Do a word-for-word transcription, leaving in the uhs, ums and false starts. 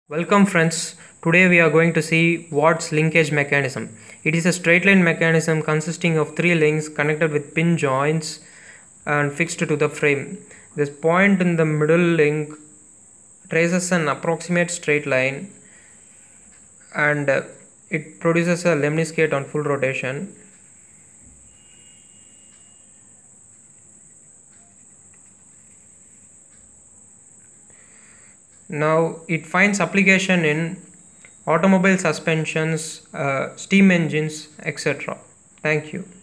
Welcome friends, today we are going to see what's linkage mechanism. It is a straight line mechanism consisting of three links connected with pin joints and fixed to the frame. This point in the middle link traces an approximate straight line and uh, it produces a lemniscate on full rotation. Now it finds application in automobile suspensions, uh, steam engines, et cetera. Thank you.